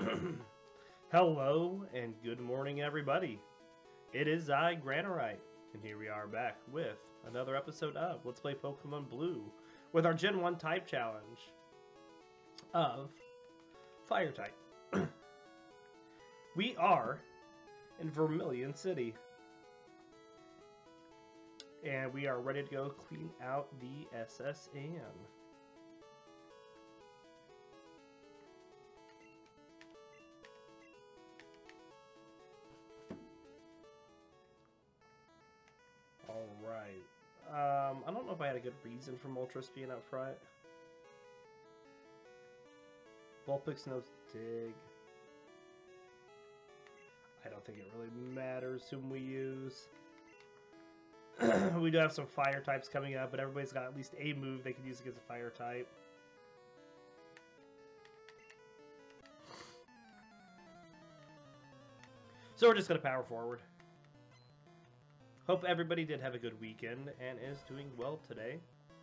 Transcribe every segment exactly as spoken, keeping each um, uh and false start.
Hello and good morning, everybody. It is I, Granorite, and here we are back with another episode of Let's Play Pokemon Blue with our Gen one type challenge of Fire type. We are in Vermilion City, and we are ready to go clean out the S S N. Alright. Um, I don't know if I had a good reason for Moltres being up front. Vulpix knows Dig. I don't think it really matters whom we use. We do have some fire types coming up, but everybody's got at least a move they can use against a fire type. So we're just going to power forward. Hope everybody did have a good weekend and is doing well today.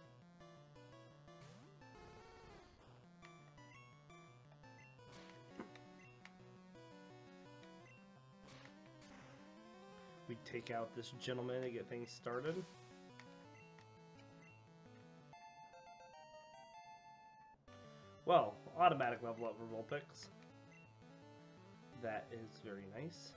We take out this gentleman to get things started. Well, automatic level up for Vulpix. That is very nice.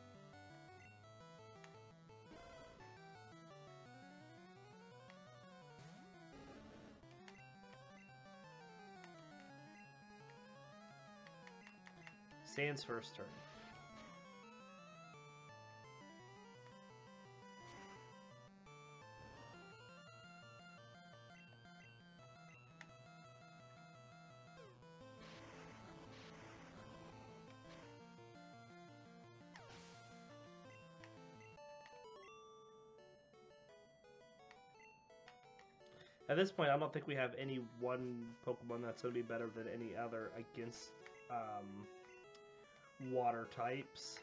Sand's first turn. At this point, I don't think we have any one Pokemon that's going to be better than any other against um, water types.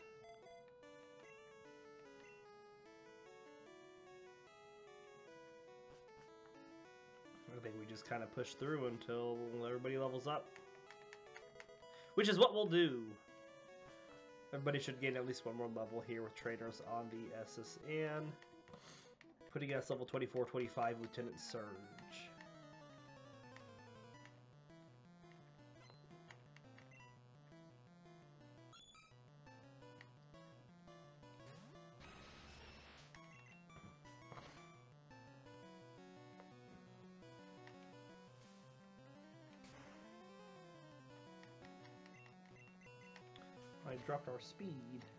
I think we just kind of push through until everybody levels up, which is what we'll do. Everybody should gain at least one more level here with trainers on the S S N. Putting us level twenty-four twenty-five, Lieutenant Surge. I dropped our speed.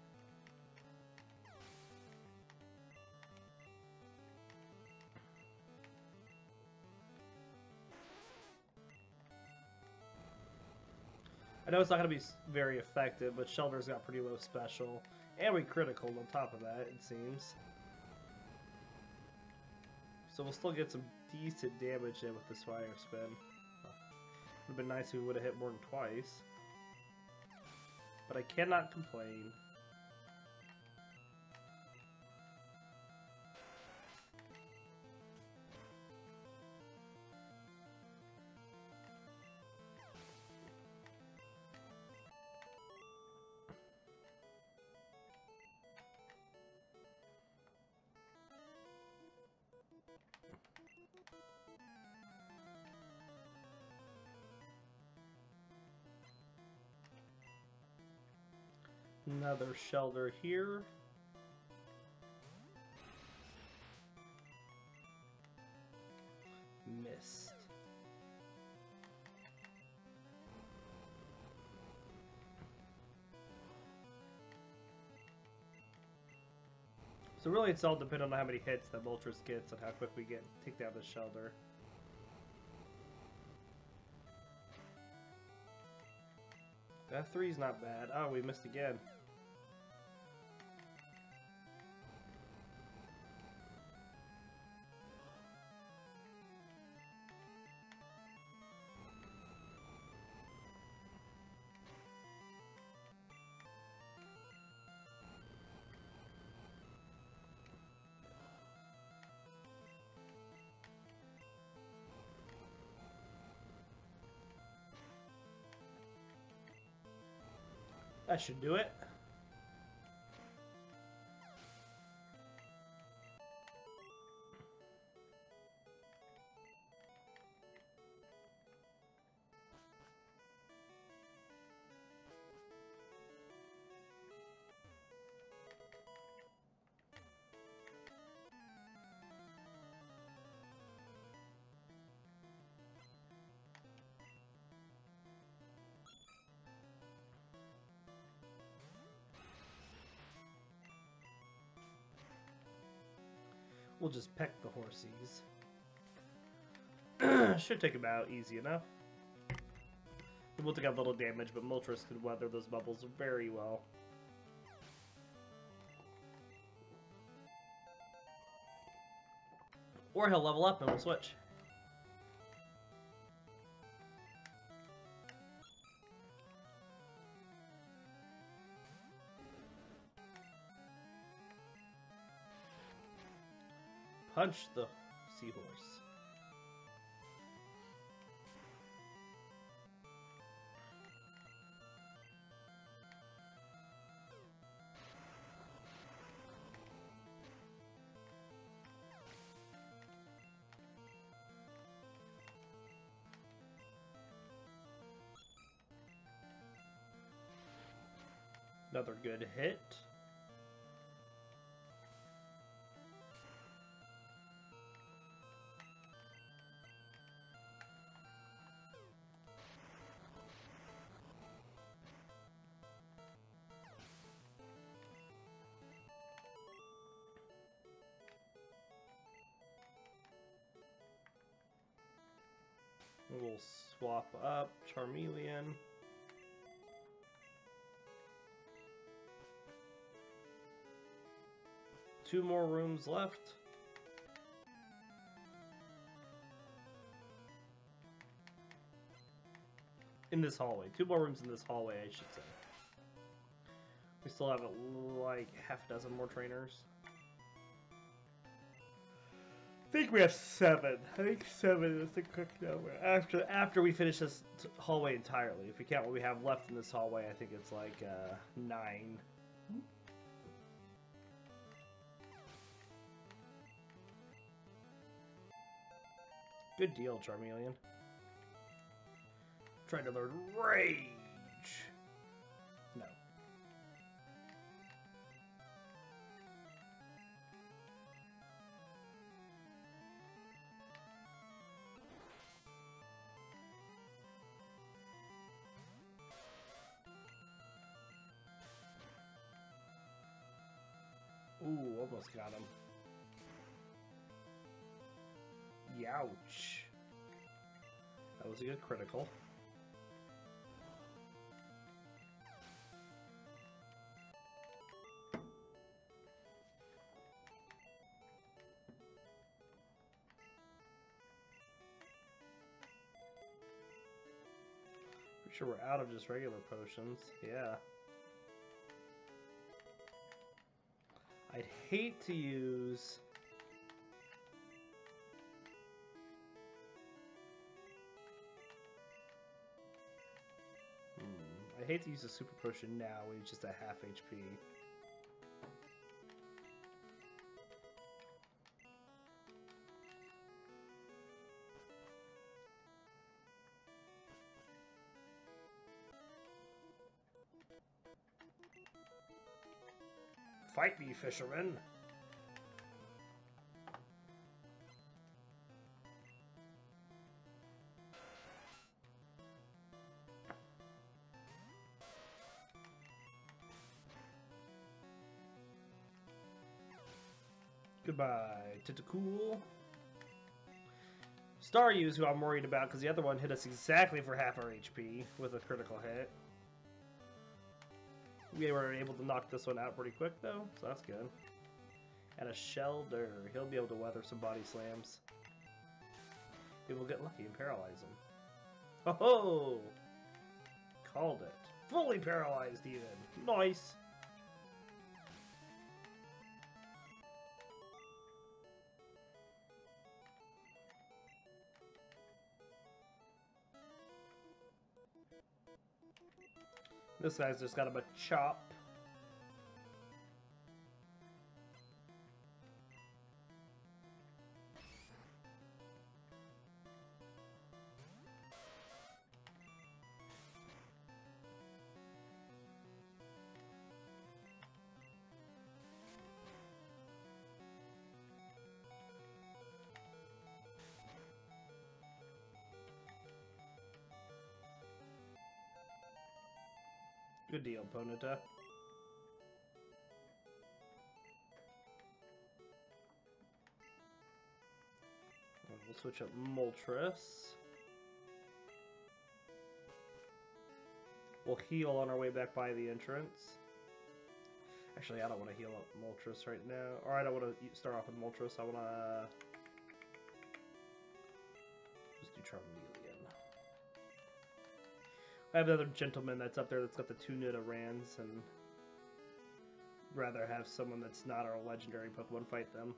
I know it's not going to be very effective, but Shelter's got pretty low special. And we critical on top of that, it seems. So we'll still get some decent damage in with this Fire Spin. Would have been nice if we would have hit more than twice. But I cannot complain. Another Shelter here. Missed. So really it's all dependent on how many hits that Moltres gets and how quick we get take down the Shelter. That three's not bad. Oh, we missed again. That should do it. We'll just peck the horsies. Should take them out easy enough. We'll take a little damage, but Moltres could weather those bubbles very well. Or he'll level up and we'll switch. Punch the seahorse. Another good hit. We'll swap up Charmeleon. Two more rooms left. In this hallway. Two more rooms in this hallway, I should say. We still have like half a dozen more trainers. I think we have seven. I think seven is the correct number. After after we finish this hallway entirely, if we count what we have left in this hallway, I think it's like uh, nine. Good deal, Charmeleon. Trying to learn Rage. No. Ooh, almost got him. Youch. That was a good critical. Pretty sure we're out of just regular potions. Yeah. I'd hate to use... I hate to use a super potion now when he's just at half H P. Fight me, fisherman! Goodbye, Tentacool. Staryu's who I'm worried about because the other one hit us exactly for half our H P with a critical hit. We were able to knock this one out pretty quick though, so that's good. And a Shelder. He'll be able to weather some body slams. Maybe we'll get lucky and paralyze him. Oh ho! Called it. Fully paralyzed even. Nice! This guy's just got him a chop. Good deal, Ponyta. We'll switch up Moltres. We'll heal on our way back by the entrance. Actually, I don't want to heal up Moltres right now. Or I don't want to start off with Moltres. I want to just do Charmeleon. I have another gentleman that's up there that's got the two Nidorans, and rather have someone that's not our legendary Pokemon fight them.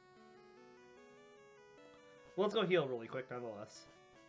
Well, let's go heal really quick, nonetheless.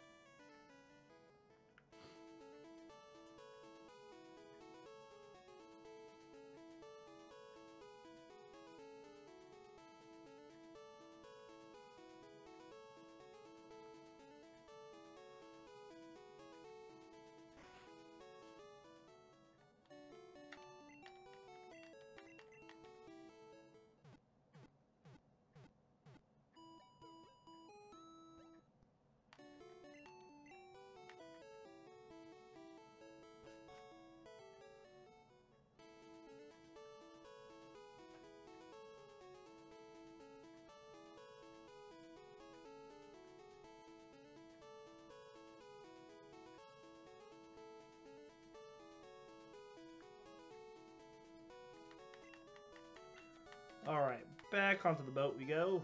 Alright, back onto the boat we go.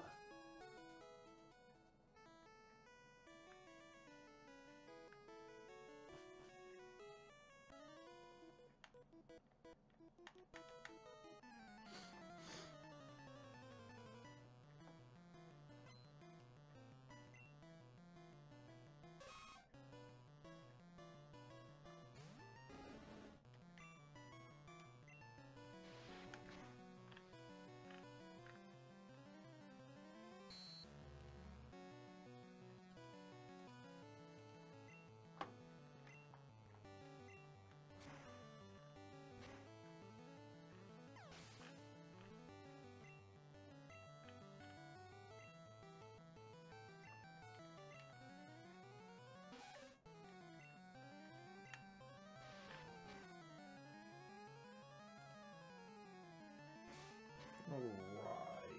Alright.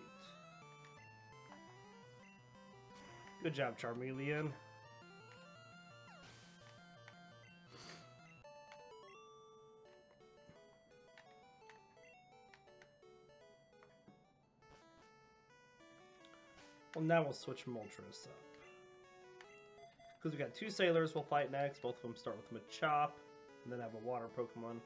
Good job, Charmeleon. Well, now we'll switch Moltres up. Because we got two Sailors we'll fight next. Both of them start with Machop, and then have a Water Pokemon.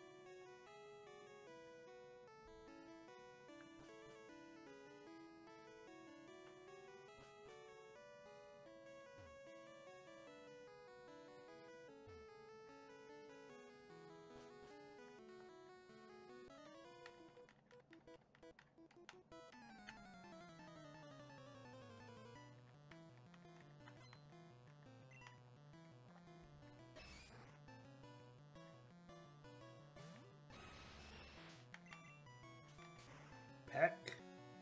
Peck.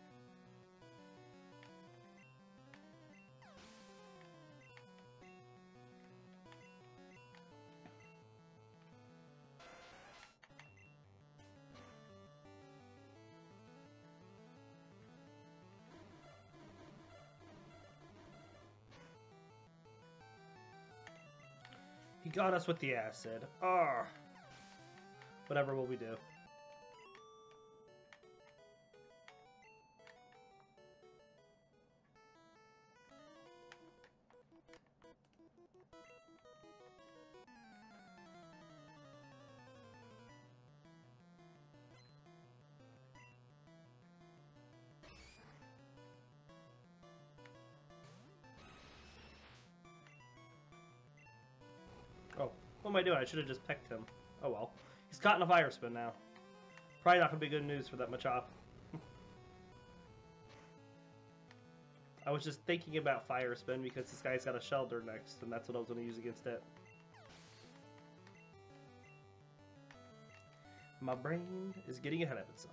He got us with the acid. Ah. Whatever will we do? Oh, what am I doing? I should have just pecked him. Oh well. He's caught in a fire spin now. Probably not gonna be good news for that Machop. I was just thinking about fire spin because this guy's got a shelter next, and that's what I was gonna use against it. My brain is getting ahead of itself.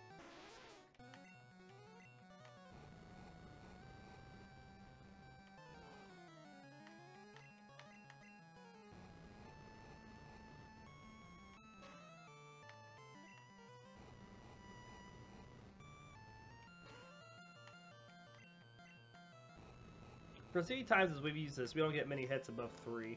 For as many times as we've used this, we don't get many hits above three.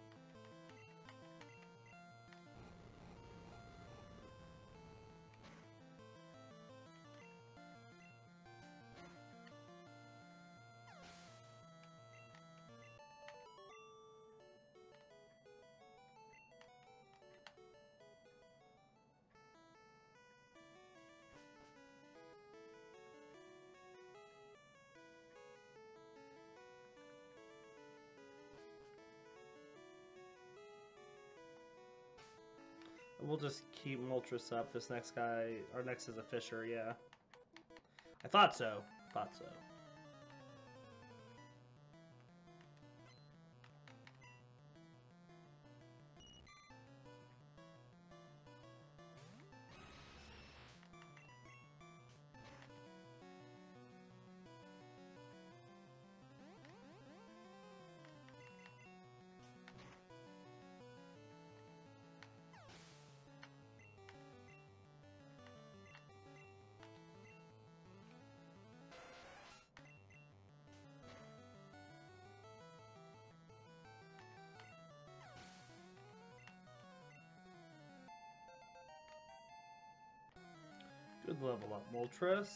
We'll just keep Moltres up. This next guy, our next is a Fisher, yeah. I thought so. Thought so. Good level up, Moltres.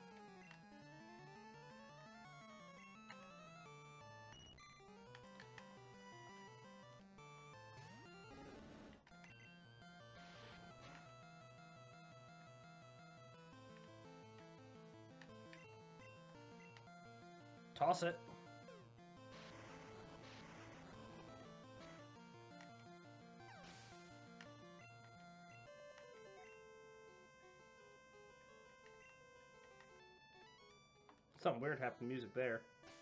Toss it. Something weird happened to music there.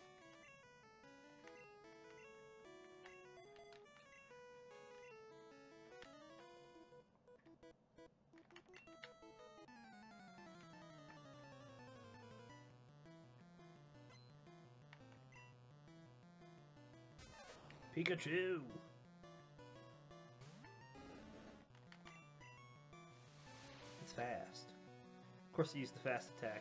Pikachu! It's fast. Of course, he used the fast attack.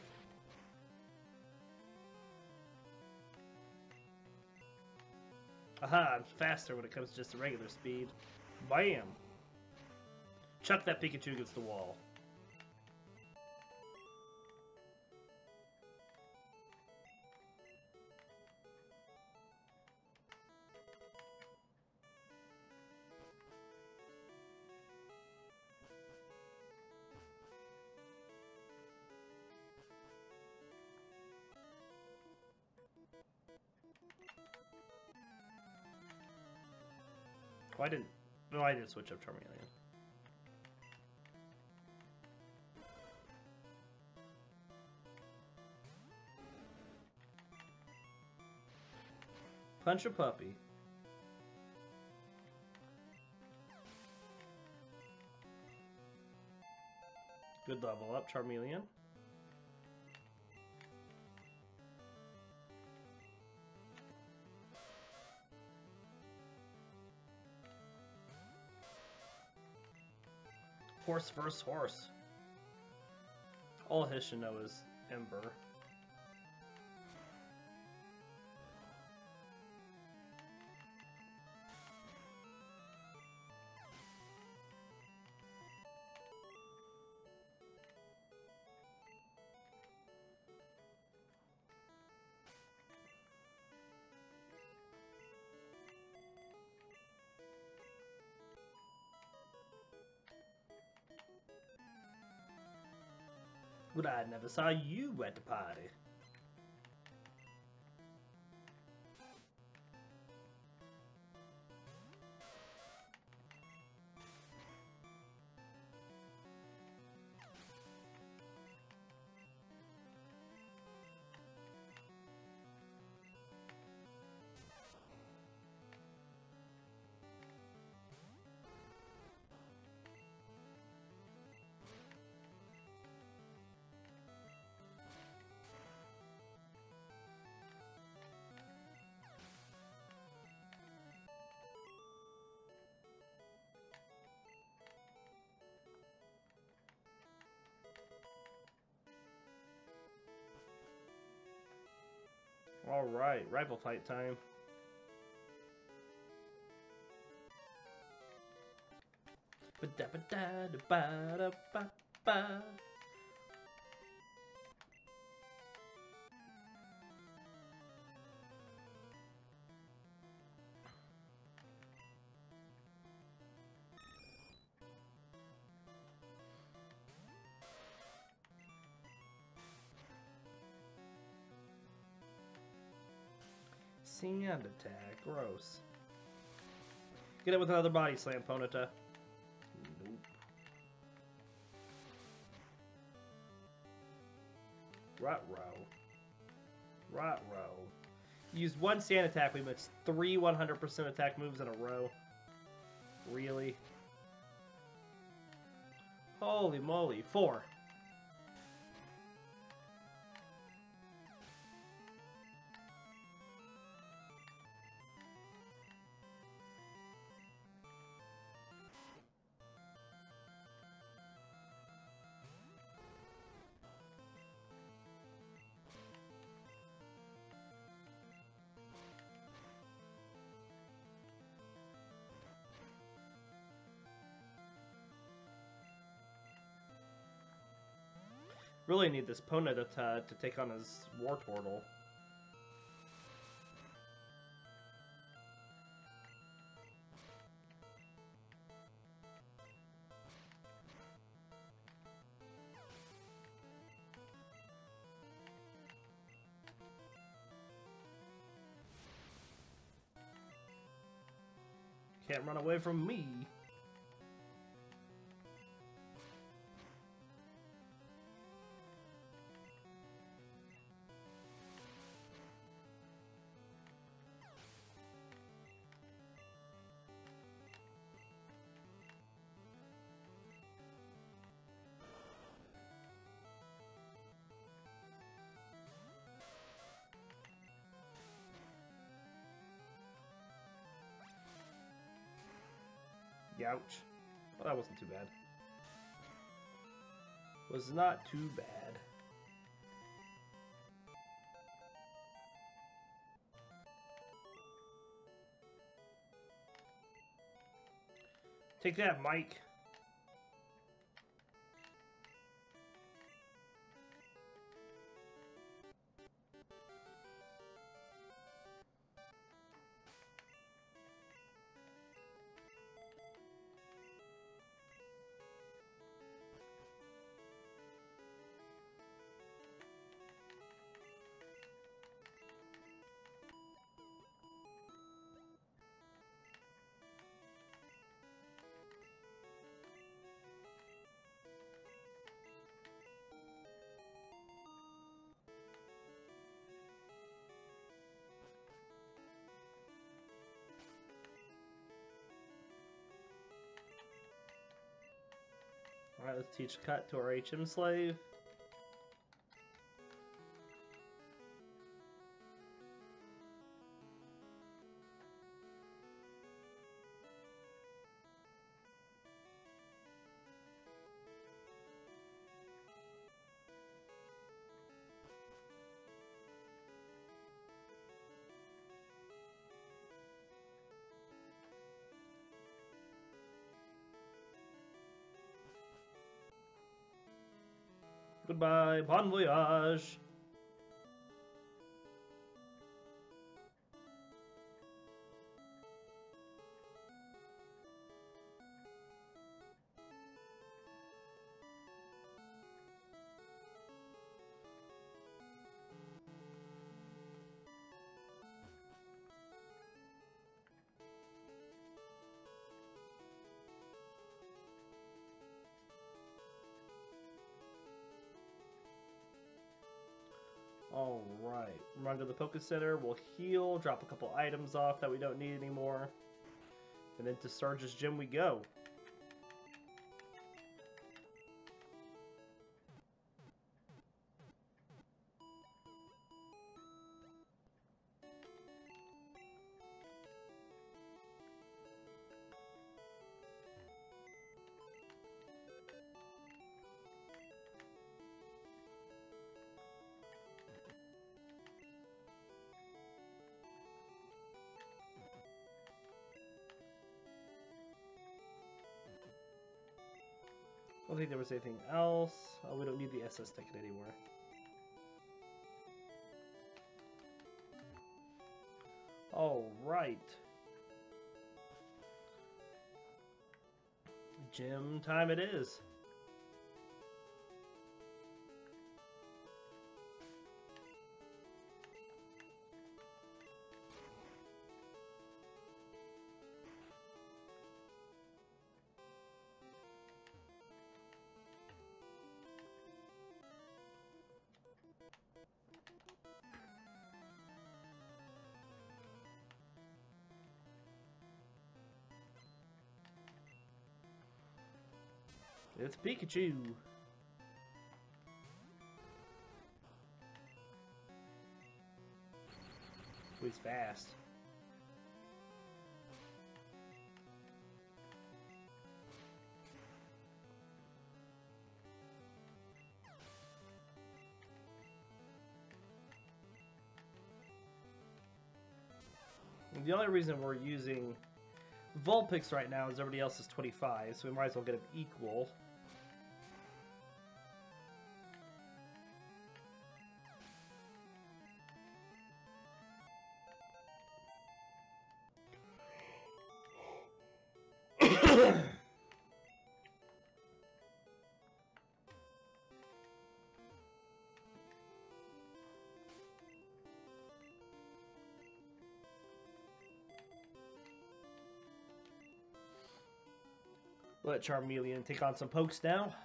Aha, I'm faster when it comes to just a regular speed. Bam! Chuck that Pikachu against the wall. Oh, I didn't. No, I did switch up Charmeleon. Punch a puppy. Good level up, Charmeleon. Horse versus horse. All his should know is Ember. But I never saw you at the party. Alright, rival fight time. Ba-da-ba-da-da-ba-da-ba-ba. Sand attack, gross. Get it with another body slam, Ponyta. Nope. Ruh-roh. Ruh-roh. Used one sand attack, we missed three one hundred percent attack moves in a row. Really? Holy moly. Four. Really need this Ponyta to, to take on his Wartortle. Can't run away from me. Ouch. Well, that wasn't too bad. Was not too bad. Take that, Mike. Alright, let's teach cut to our H M slave. Goodbye, bon voyage. Alright, run to the Poké Center, we'll heal, drop a couple items off that we don't need anymore, and then to Sarge's gym we go. don't think there was anything else. Oh, we don't need the S S ticket anymore. All right. Gym time it is. It's Pikachu. Oh, he's fast. And the only reason we're using Vulpix right now is everybody else is twenty-five, so we might as well get them equal. Let Charmeleon take on some pokes now.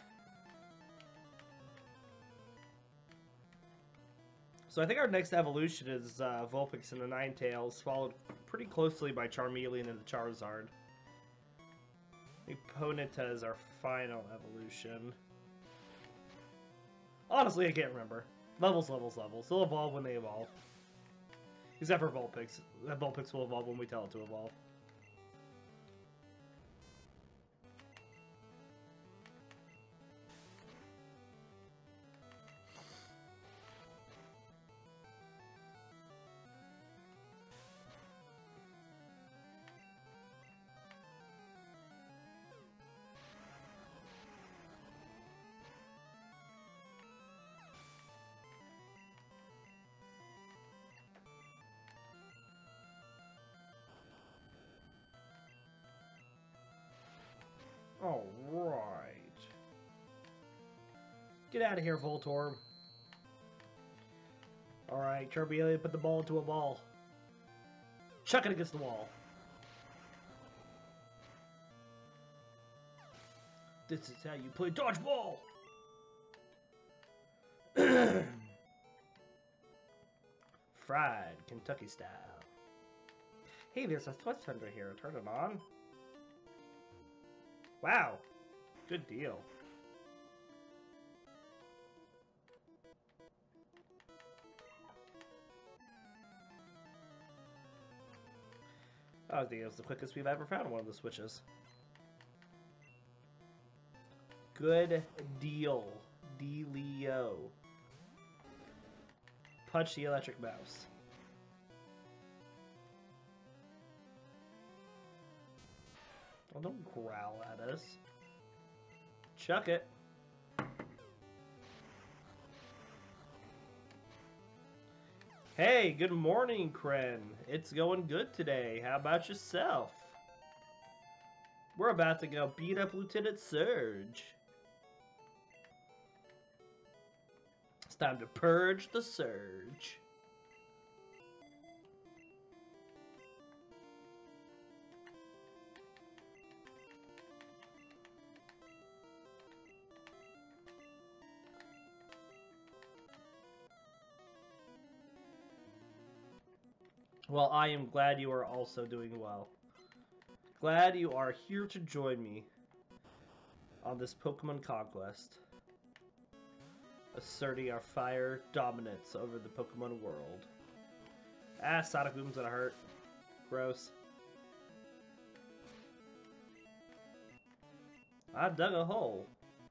So I think our next evolution is uh, Vulpix and the Ninetales, followed pretty closely by Charmeleon and the Charizard. I think Ponyta is our final evolution. Honestly, I can't remember. Levels, levels, levels. They'll evolve when they evolve. Except for Vulpix. That Vulpix will evolve when we tell it to evolve. All right. Get out of here, Voltorb. All right, Charmeleon, put the ball into a ball. Chuck it against the wall. This is how you play dodgeball. Fried Kentucky style. Hey, there's a switch under here. Turn it on. Wow, good deal. I think it was the quickest we've ever found one of the switches. Good deal, Dealio. Punch the electric mouse. Oh, don't growl at us. Chuck it. Hey, good morning, Kren. It's going good today. How about yourself? We're about to go beat up Lieutenant Surge. It's time to purge the Surge. Well, I am glad you are also doing well. Glad you are here to join me on this Pokemon conquest, asserting our fire dominance over the Pokemon world. Ah, Sonic Boom's gonna hurt. Gross. I dug a hole.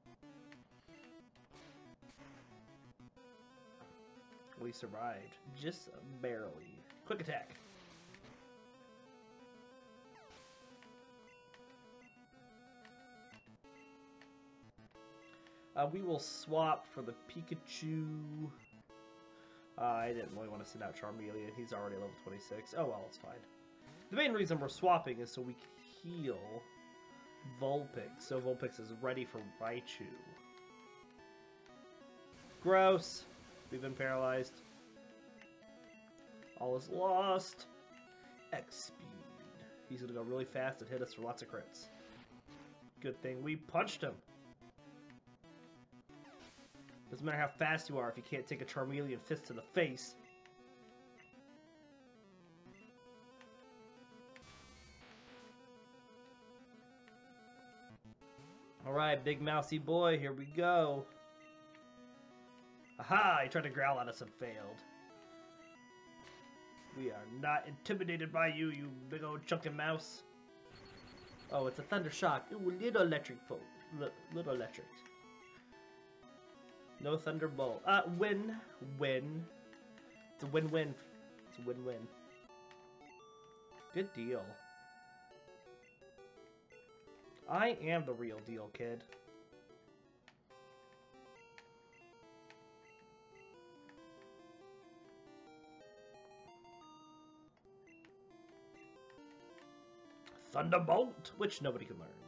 We survived, just barely. Quick attack. Uh, we will swap for the Pikachu. Uh, I didn't really want to send out Charmeleon. He's already level twenty-six. Oh well, it's fine. The main reason we're swapping is so we can heal Vulpix. So Vulpix is ready for Raichu. Gross. We've been paralyzed. All is lost. X speed. He's gonna go really fast and hit us for lots of crits. Good thing we punched him. Doesn't matter how fast you are if you can't take a Charmeleon fist to the face. Alright, big mousy boy, here we go. Aha! He tried to growl at us and failed. We are not intimidated by you, you big old chunky mouse. Oh, it's a thunder shock. Ooh, little electric folk. L little electric. No thunderbolt. Uh, win. Win. It's a win-win. It's a win-win. Good deal. I am the real deal, kid. Thunderbolt, which nobody can learn.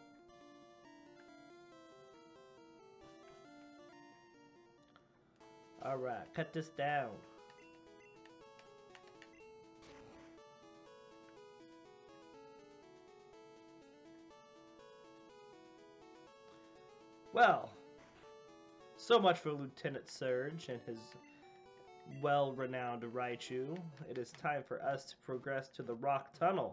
Alright, cut this down. Well, so much for Lieutenant Surge and his well-renowned Raichu. It is time for us to progress to the Rock Tunnel.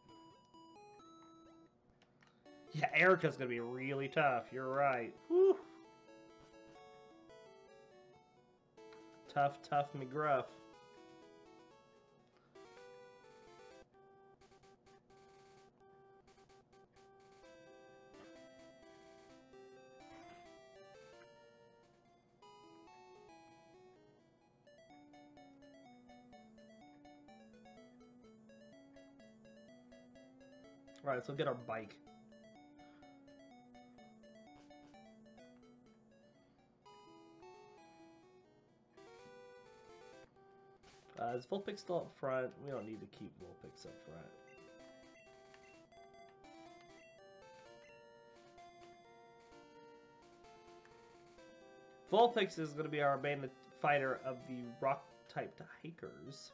Yeah, Erica's gonna be really tough. You're right. Whew. Tough, tough McGruff. Alright, let's go get our bike. Uh, is Vulpix still up front? We don't need to keep Vulpix up front. Vulpix is going to be our main fighter of the rock-typed hikers.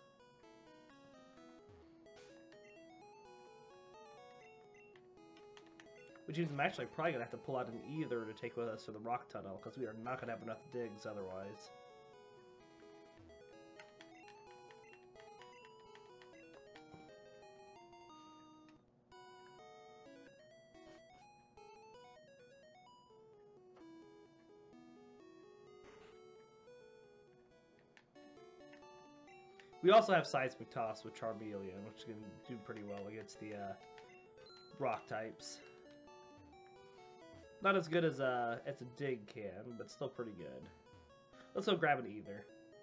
Which means I'm actually probably going to have to pull out an Ether to take with us to the rock tunnel, because we are not going to have enough digs otherwise. We also have Seismic Toss with Charmeleon, which can do pretty well against the uh, rock types. Not as good as a, as a dig can, but still pretty good. Let's go grab an Ether.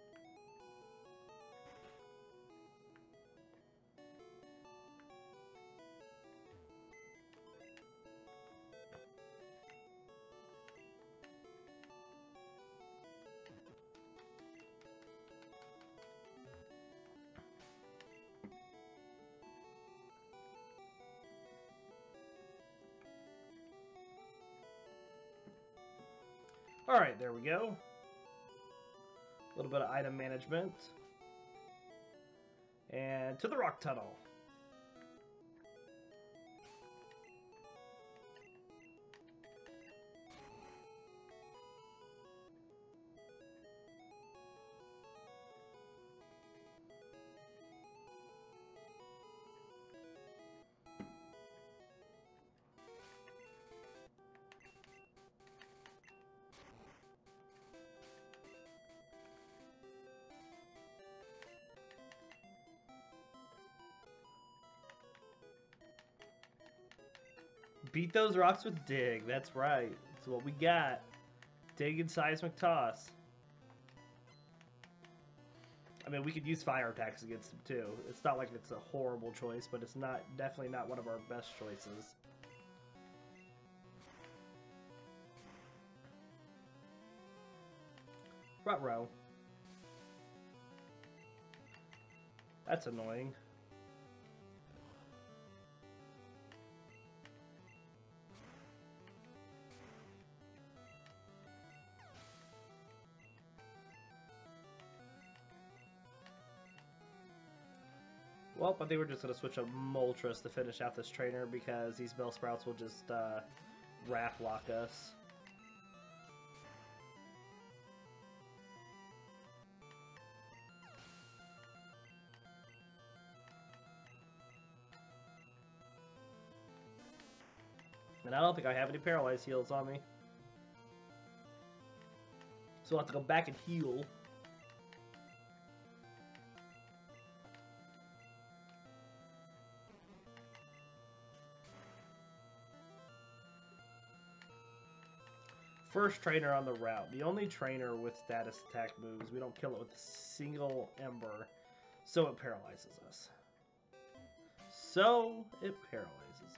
Alright, there we go. A little bit of item management. And to the rock tunnel. Beat those rocks with Dig. That's right. That's what we got. Dig and Seismic Toss. I mean, we could use fire attacks against them too. It's not like it's a horrible choice, but it's not definitely not one of our best choices. Ruh-roh. That's annoying. Well, I think we're just going to switch up Moltres to finish out this trainer because these Bellsprouts will just uh, Wrath Lock us. And I don't think I have any Paralyze heals on me. So I'll have to go back and heal. First trainer on the route. The only trainer with status attack moves. We don't kill it with a single Ember. So it paralyzes us. So it paralyzes us.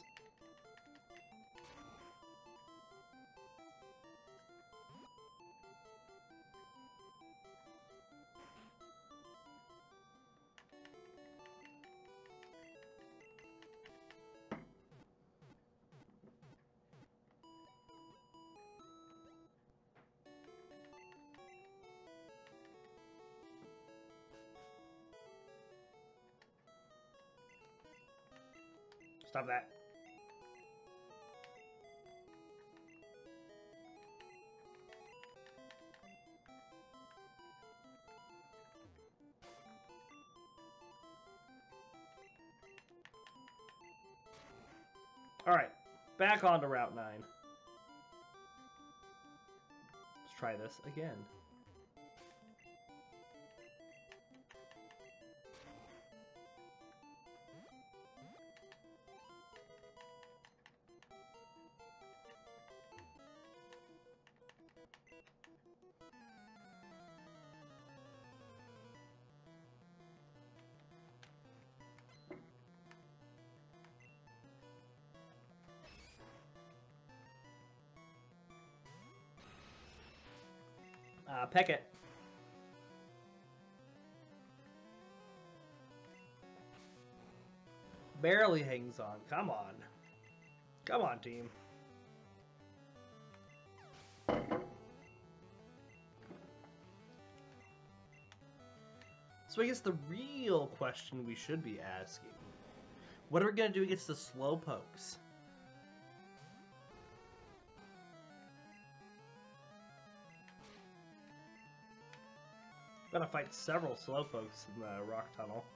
Stop that. Alright, back on to Route nine. Let's try this again. Uh, peck it. Barely hangs on. Come on. Come on, team. So I guess the real question we should be asking, what are we going to do against the Slowpokes? Gotta fight several Slowpokes in the rock tunnel.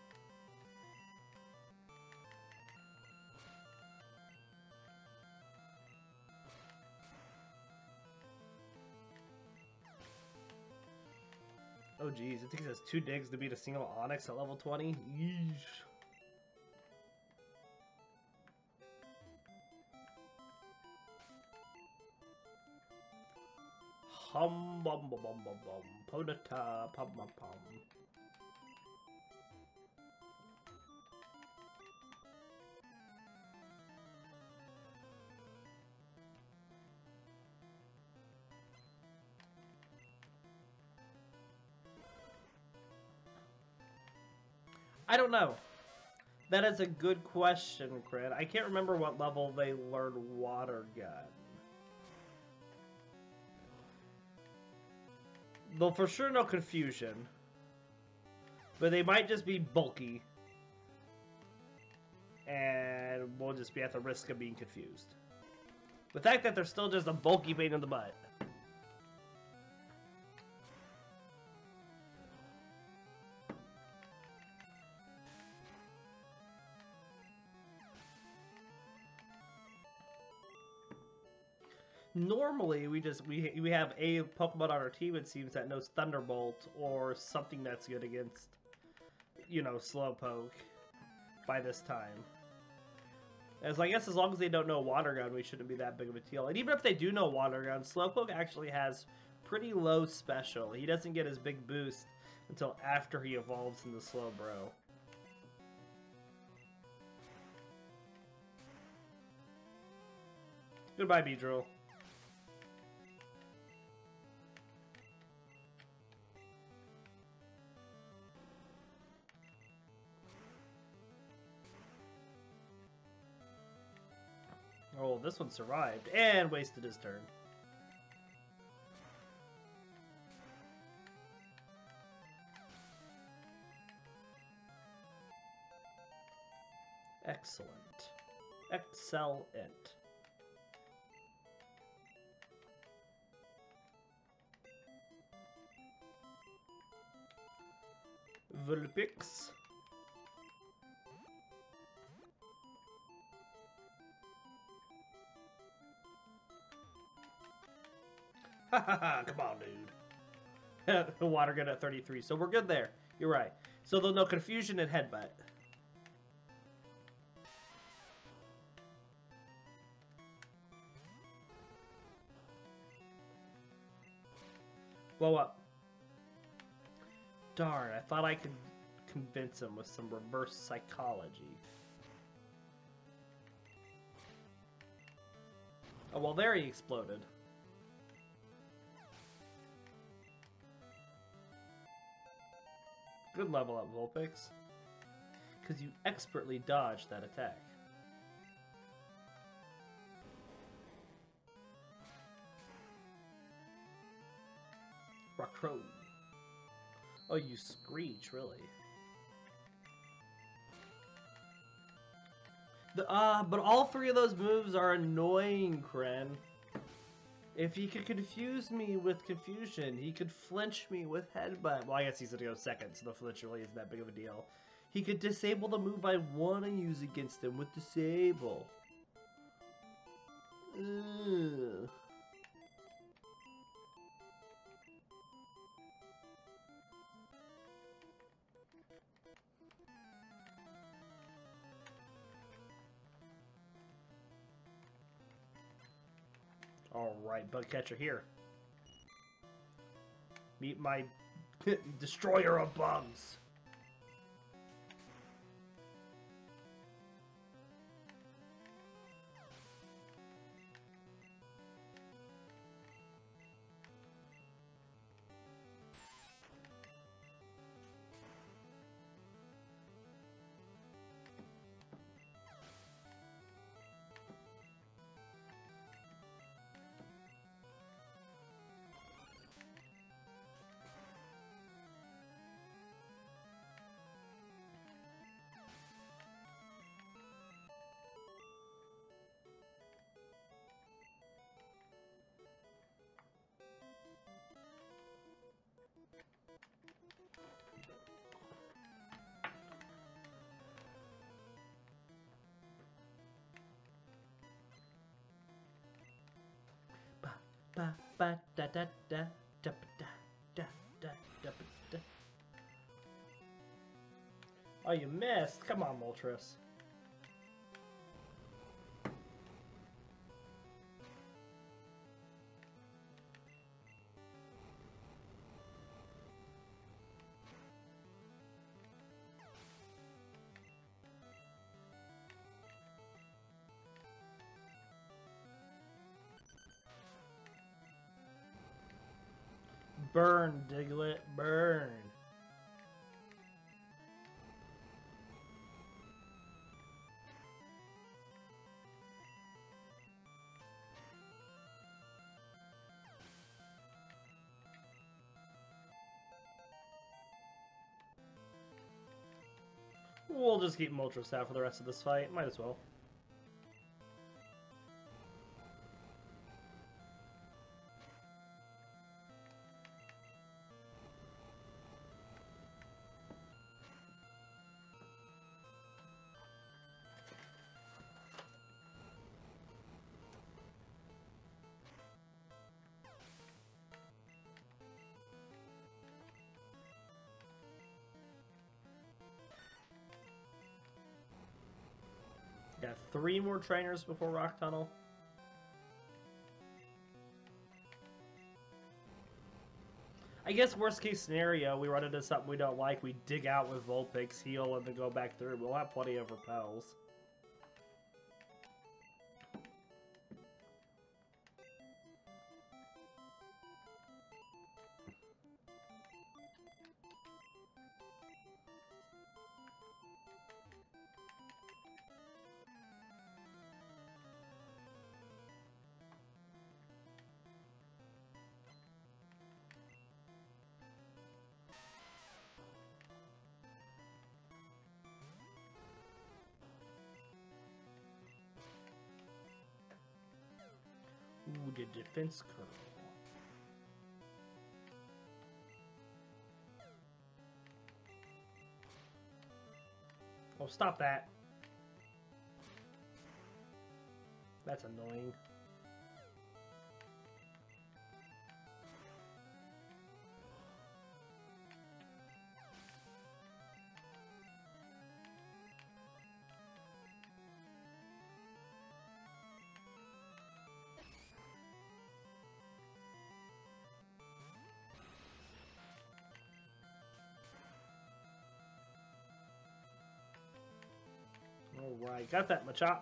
Oh geez, it takes us two digs to beat a single Onyx at level twenty? Yeesh. Hum bum bum bum bum bum. Podata pum pum pum. I don't know. That is a good question, Crit. I can't remember what level they learned Water Gun. They'll for sure know Confusion. But they might just be bulky. And we'll just be at the risk of being confused. The fact that they're still just a bulky pain in the butt. Normally, we just we we have a Pokemon on our team, it seems, that knows Thunderbolt or something that's good against, you know, Slowpoke by this time. As I guess as long as they don't know Water Gun, we shouldn't be that big of a deal. And even if they do know Water Gun, Slowpoke actually has pretty low special. He doesn't get his big boost until after he evolves into Slowbro. Goodbye, Beedrill. Oh, this one survived and wasted his turn. Excellent. Excellent. Vulpix. Ha ha ha, come on, dude. The water gun at thirty-three, so we're good there. You're right. So there's no confusion and headbutt. Blow up. Darn, I thought I could convince him with some reverse psychology. Oh, well, there he exploded. Good level up, Vulpix. Because you expertly dodged that attack. Rockcrow. Oh, you screech, really? The, uh, but all three of those moves are annoying, Kren. If he could confuse me with confusion, he could flinch me with headbutt. Well, I guess he's gonna go second, so the flinch really isn't that big of a deal. He could disable the move I want to use against him with disable. Ugh. Alright, bug catcher here. Meet my destroyer of bugs. Ba, ba, da, da, da, da, da, da, da, da, da. Oh, you missed. Come on, Moltres. Burn, Diglett, burn. We'll just keep Moltres out for the rest of this fight. Might as well. Got three more trainers before Rock Tunnel. I guess worst case scenario, we run into something we don't like, we dig out with Vulpix, heal, and then go back through. We'll have plenty of repels. the defense curl. Oh, stop that. That's annoying. Alright, got that, Machop.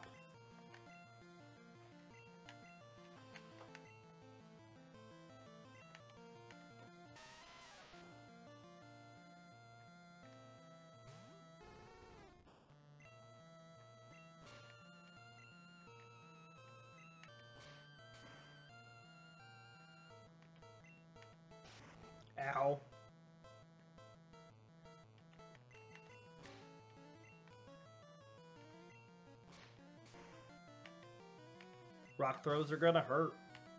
Ow. Rock throws are gonna hurt.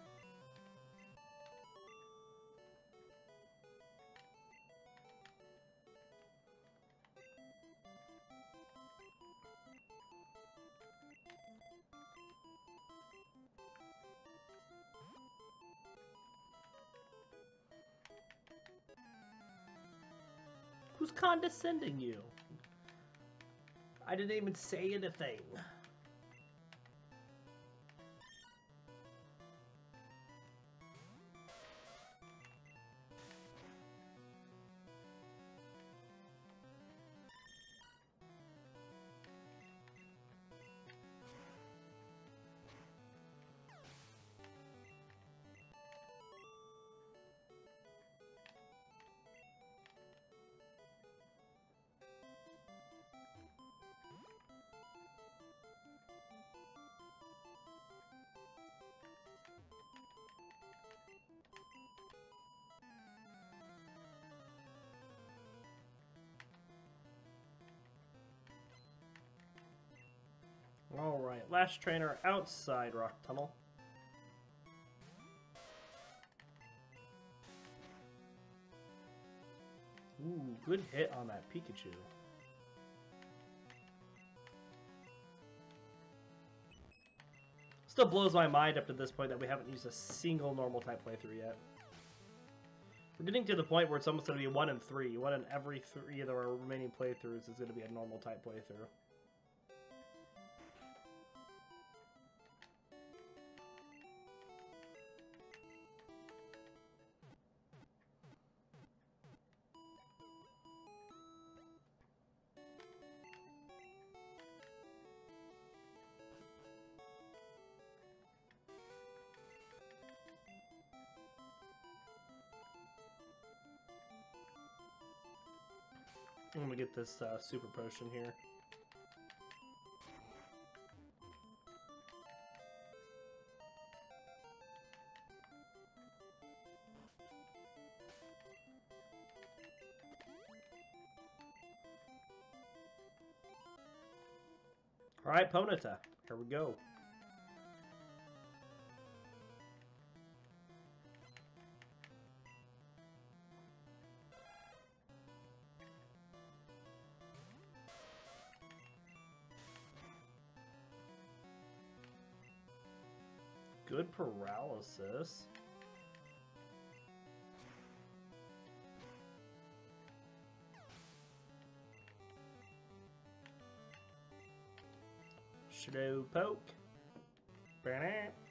Who's condescending you? I didn't even say anything. Alright, last trainer outside Rock Tunnel. Ooh, good hit on that Pikachu. Still blows my mind up to this point that we haven't used a single normal type playthrough yet. We're getting to the point where it's almost going to be one in three. One in every three of our remaining playthroughs is going to be a normal type playthrough. I'm gonna get this uh, super potion here. Alright, Ponyta, here we go. Good paralysis. Slow poke. Banana.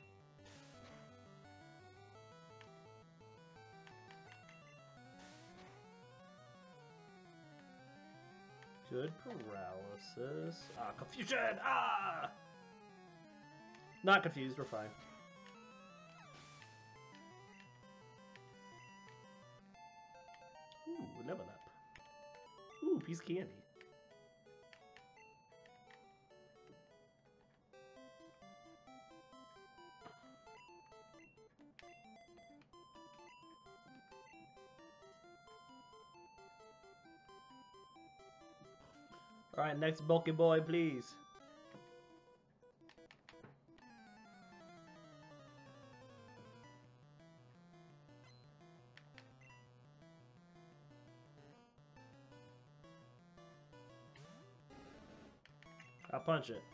Good paralysis. Ah, confusion! Ah! Not confused, we're fine. Ooh, level up. Ooh, piece of candy. Alright, next bulky boy, please. I'll punch it.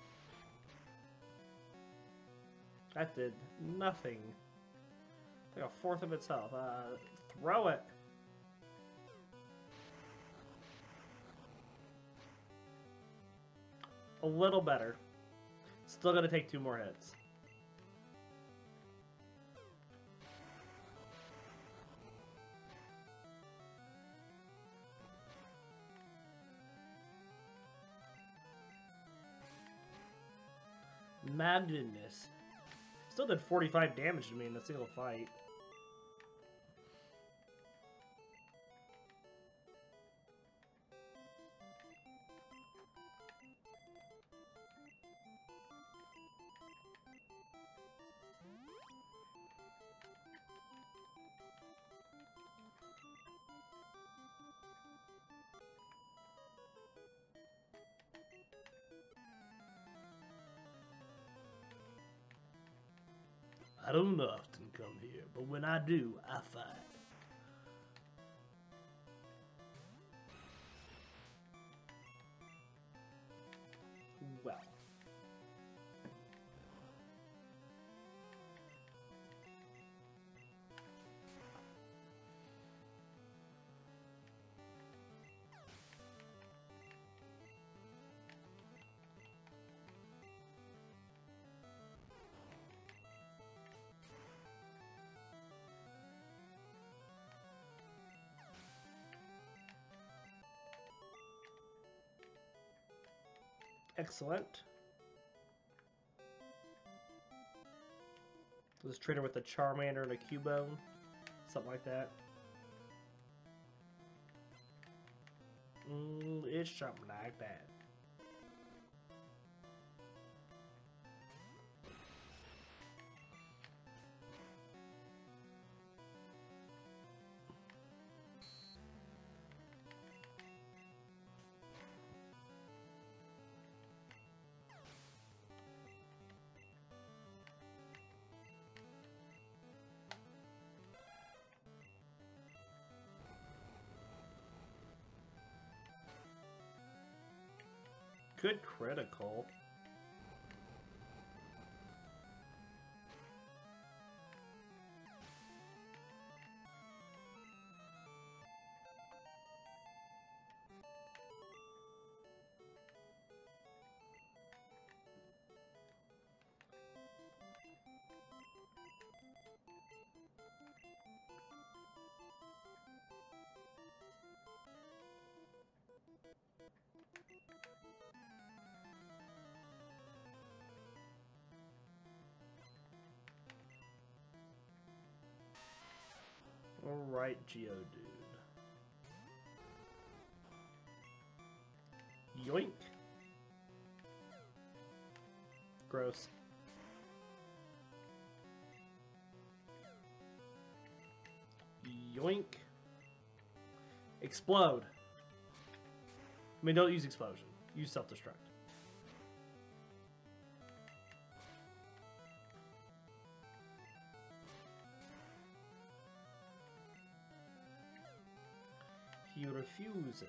That did nothing. Like a fourth of its health. Uh, throw it. A little better. Still gonna take two more hits. My goodness. Still did forty-five damage to me in a single fight. I don't often come here, but when I do, I fight. Well. Excellent. Let's trade her with a Charmander and a Cubone. Something like that. Mm, it's something like that. Good critical. Alright, Geodude. Yoink. Gross. Yoink. Explode. I mean, don't use explosion. Use self-destruct. He refuses.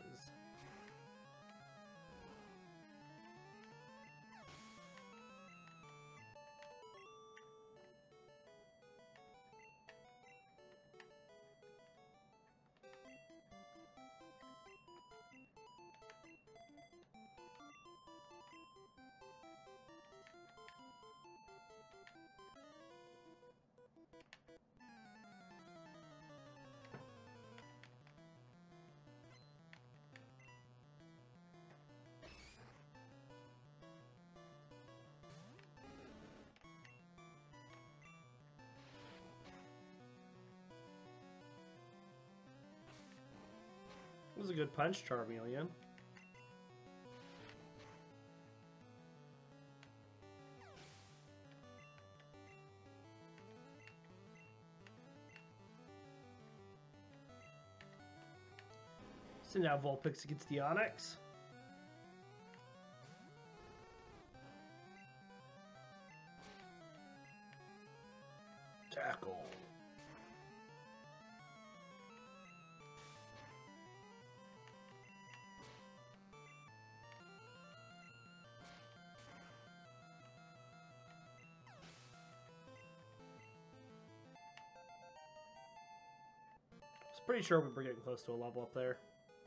It was a good punch, Charmeleon. So now Vulpix against the Onix. Tackle. Pretty sure we're getting close to a level up there.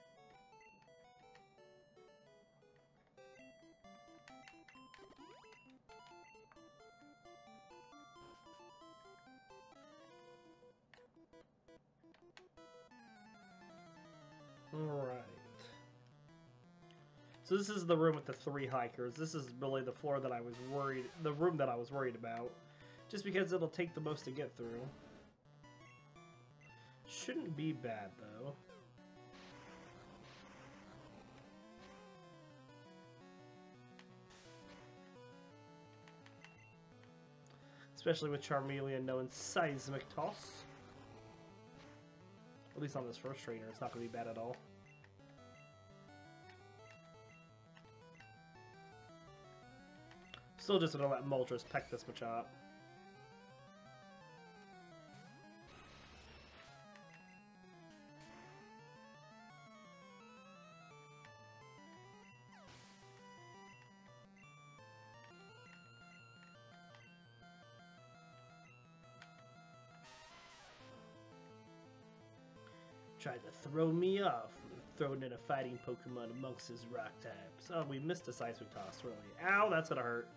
Alright. So this is the room with the three hikers. This is really the floor that I was worried, the room that I was worried about. Just because it'll take the most to get through. Shouldn't be bad, though. Especially with Charmeleon knowing Seismic Toss. At least on this first trainer, it's not going to be bad at all. Still just going to let Moltres peck this much up. Tried to throw me off, throwing in a fighting Pokemon amongst his rock types. Oh, we missed a Seismic Toss, really. Ow, that's gonna hurt.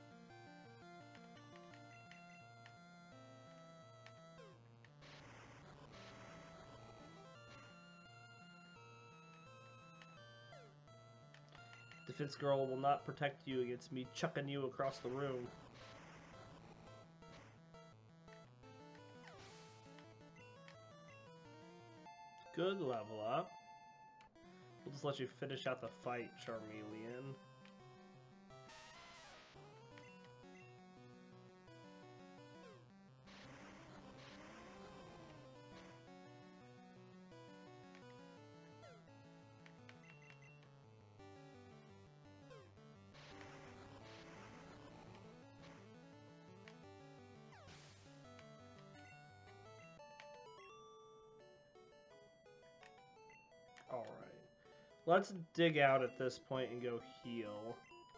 Defense Girl will not protect you against me chucking you across the room. Good level up. We'll just let you finish out the fight, Charmeleon. Alright. Let's dig out at this point and go heal.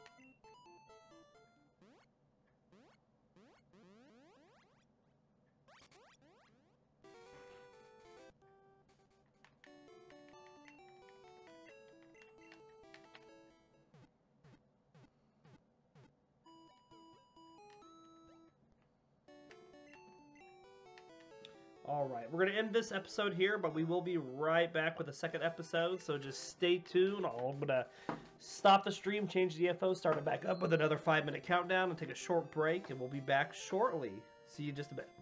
Alright, we're going to end this episode here, but we will be right back with a second episode, so just stay tuned. I'm going to stop the stream, change the info, start it back up with another five minute countdown, and take a short break, and we'll be back shortly. See you in just a bit.